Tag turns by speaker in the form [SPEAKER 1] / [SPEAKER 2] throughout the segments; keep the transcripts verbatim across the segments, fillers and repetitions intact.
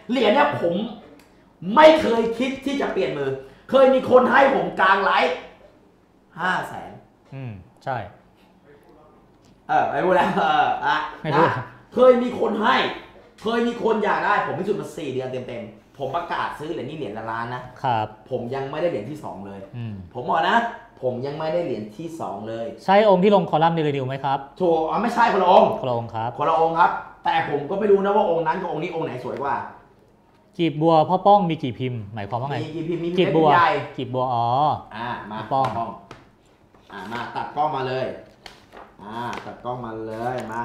[SPEAKER 1] เหรียญเนี่ยผมไม่เคยคิดที่จะเปลี่ยนมือเคยมีคนให้ผมกลางไลฟ์ห้าแสน
[SPEAKER 2] อืมใช่
[SPEAKER 1] เออไม่รู้แล้วเอออะนะเคยมีคนให้เคยมีคนอยากได้ผมพิสูจน์มาสี่เดือนเต็มๆผมประกาศซื้อเหรียญนี้เหรียญละล้านนะครับผมยังไม่ได้เหรียญที่สองเลยผมบอกนะผมยังไม่ได้เหรียญที่สองเลย
[SPEAKER 2] ใช่องค์ที่ลงคอลัมน์เดลินิวไหมครับ
[SPEAKER 1] ถูกอ๋อไม่ใช่คนละองค์
[SPEAKER 2] คนละองค์ครับ
[SPEAKER 1] คนละองค์ครับแต่ผมก็ไม่รู้นะว่าองค์นั้นกับองค์นี้องค์ไหนสวยกว่า
[SPEAKER 2] กีบบัวพ่อป้องมีกี่พิมพ์หมายความว่าไง
[SPEAKER 1] มีกี่พิมพ์มี
[SPEAKER 2] กีบบัว
[SPEAKER 1] ใหญ่
[SPEAKER 2] กีบบัวอ๋อ
[SPEAKER 1] อ่ามาป้องอ่ามาตัดกล้องมาเลยอ่าตัดกล้องมาเลยมา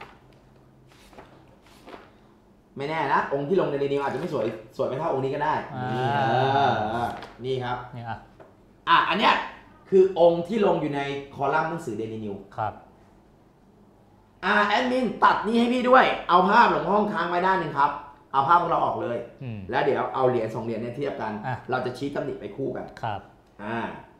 [SPEAKER 1] ไม่แน่นะองค์ที่ลงในเรนิวอาจจะไม่สวยสวยไม่เท่าองค์นี้ก็ได้นี่เออนี่ครับ
[SPEAKER 2] นี่อ่ะ
[SPEAKER 1] อ่ะอันเนี้ยคือองค์ที่ลงอยู่ในคอลัมน์หนังสือเดลินิว
[SPEAKER 2] ครับ
[SPEAKER 1] อ่าแอดมินตัดนี้ให้พี่ด้วยเอาภาพหลวงพ่อค้างไว้ด้านหนึ่งครับเอาภาพของเราออกเลยแล้วเดี๋ยวเอาเหรียญสองเหรียญเนี่ยเทียบกันเราจะชี้ตำหนิไปคู่กัน
[SPEAKER 2] ครับ
[SPEAKER 1] อ่า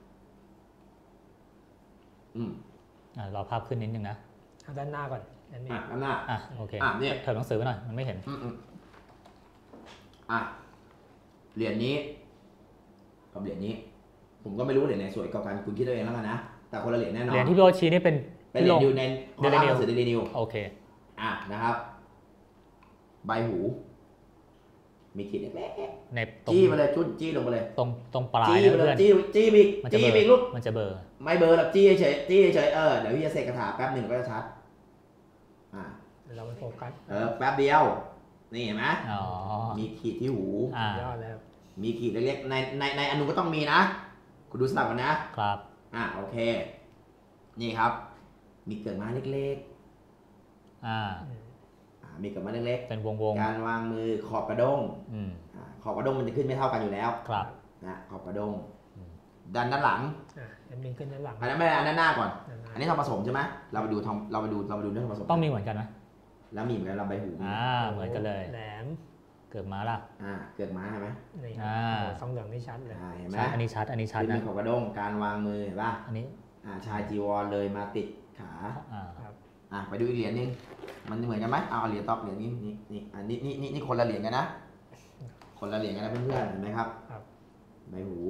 [SPEAKER 1] อืม
[SPEAKER 2] อ่ารอภาพขึ้นนิดนึงนะ
[SPEAKER 3] ด้านหน้าก่อน
[SPEAKER 1] ด้านหน้า
[SPEAKER 2] อ่ะโอเค
[SPEAKER 1] อ่ะเนี่ย
[SPEAKER 2] เถิดหนังสือไว้หน่อยมันไม่เห็น
[SPEAKER 1] อืมอ่ะเหรียญนี้กับเหรียญนี้ผมก็ไม่รู้เหรียญไหนสวยกว่ากันคุณคิดเอาเองแล้วกันนะแต่คนละเหรียญแน่นอน
[SPEAKER 2] เหรียญที่พี่โอชี้นี่เป็น
[SPEAKER 1] เป็นเหรียญอยู่ในคอลัมน์หนังสือเดลินิว
[SPEAKER 2] โอเค
[SPEAKER 1] อ่ะนะครับใบหูมีขีดเล็กๆ
[SPEAKER 2] เน็บ
[SPEAKER 1] จี้มาเลยจุ้นจี้ลงไปเลย
[SPEAKER 2] ตรงตรงปลาย
[SPEAKER 1] จี้ไปเลยจี้จี้บิ๊กจี้บิ๊กลูก
[SPEAKER 2] มันจะเบอร์
[SPEAKER 1] ไม่เบอร์หรอกจี้เฉยจี้เฉยเออเดี๋ยวพี่จะเสกคาถาแป๊บหนึ่งก็จะชัด
[SPEAKER 3] อ่าเราไปโฟกัส
[SPEAKER 1] เออแป๊บเดียวนี่เห็นไหม
[SPEAKER 2] อ๋อ
[SPEAKER 1] มีขีดที่หู
[SPEAKER 2] อ่าย
[SPEAKER 3] อดแล้ว
[SPEAKER 1] มีขีดเล็กๆในในในอนุก็ต้องมีนะคุณดูสลับกันนะครับอ่าโอเคนี่ครับมีเกิดมาเล็ก
[SPEAKER 2] ๆอ่า
[SPEAKER 1] มีเกิดมาเล็ก
[SPEAKER 2] ๆเป็นวง
[SPEAKER 1] ๆการวางมือขอบกระด้งขอบกระด้งมันจะขึ้นไม่เท่ากันอยู่แล้ว
[SPEAKER 2] ครับ
[SPEAKER 1] นะขอบกระด้งดันด้านหลัง
[SPEAKER 3] อ่ามีขึ้นด้านหลัง
[SPEAKER 1] อันนั้นไม่อันนั้นหน้าก่อนอันนี้ทำผสมใช่ไหมเราไปดูทำเราไปดูเราไปดูเรื่องผสม
[SPEAKER 2] ต้องมีเหมือนกันไหม
[SPEAKER 1] แล้วมีเหมือนกันลำใบหู
[SPEAKER 2] อ่าเหมือนกันเลย
[SPEAKER 3] แหลม
[SPEAKER 2] เกิดมาล่ะ
[SPEAKER 1] อ่าเกิดมาใช่ไหม
[SPEAKER 3] นี่อ่าสองเหลืองนี่ชัดเลย
[SPEAKER 1] เห็นไหม
[SPEAKER 2] อันนี้ชัดอันนี้ชัดนะ
[SPEAKER 1] ขอบกระด้งการวางมือเห็นป่ะ
[SPEAKER 2] อันนี้
[SPEAKER 1] อ่าชายจีวรเลยมาติดขา
[SPEAKER 2] อ่าครับ
[SPEAKER 1] อ่าไปดูอีกเหรียญนึงมันเหมือนกันไหมเอาเหรียญตอกเหรียญนี้นี่นี่อันนี้นี่นี่นี่คนละเหรียญกันนะคนละเหรียญกันนะเพื่อนๆเห็นไหมครับใบหู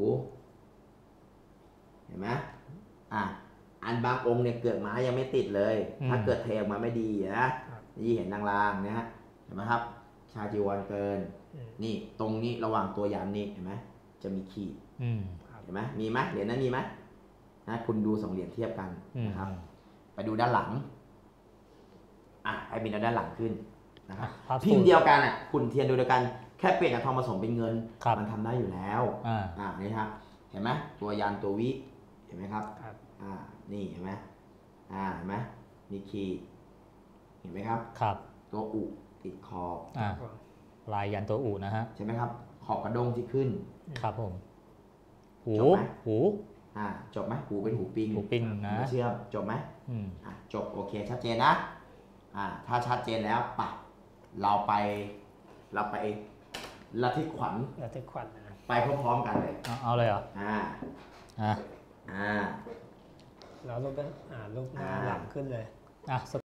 [SPEAKER 1] เห็นไหมอ่ะอันบางองค์เนี่ยเกิดมายังไม่ติดเลยถ้าเกิดเทออกมาไม่ดีนะนี่เห็นลางๆนะฮะเห็นไหมครับชาจีวรเกินนี่ตรงนี้ระหว่างตัวยันนี่เห็นไหมจะมีขีดเห็นไหมมีไหมเหรียญนั้นมีไหมนะคุณดูสองเหรียญเทียบกันนะครับไปดูด้านหลังอ่ะให้มีด้านหลังขึ้นนะครับพิมพ์เดียวกันอ่ะคุณเทียนดูเดียวกันแค่เปลี่ยนจากทองผสมเป็นเงินมันทำได้อยู่แล้วอ่านี่ครับเห็นไหมตัวยันตัววิเห็นไหมครับอ่านี่เห็นไหมอ่าเห็นไหมมีขีดเห็นไหมครับ
[SPEAKER 2] ครับ
[SPEAKER 1] ตัวอุติดขอบ
[SPEAKER 2] อ่าลายยันตัวอุนะฮะ
[SPEAKER 1] ใช่ไหมครับขอบกระด้งที่ขึ้น
[SPEAKER 2] ครับผมหูหู
[SPEAKER 1] อ่าจบไหมหูเป็นหูปิง
[SPEAKER 2] หูปิงนะ
[SPEAKER 1] เชื่อมจบไหม
[SPEAKER 2] อืม
[SPEAKER 1] อ่าจบโอเคชัดเจนนะอ่าถ้าชัดเจนแล้วปะเราไปเราไปละทิขวัญ
[SPEAKER 3] ละทิขวัญ
[SPEAKER 1] ไปพร้อมๆกันเลย
[SPEAKER 2] เอาเลยเหรอ
[SPEAKER 1] อ่า
[SPEAKER 2] อ่า
[SPEAKER 1] อ่า
[SPEAKER 3] แล้วลูกก็อ่าลูกหน้าหลังขึ้นเลย
[SPEAKER 2] อ่ะ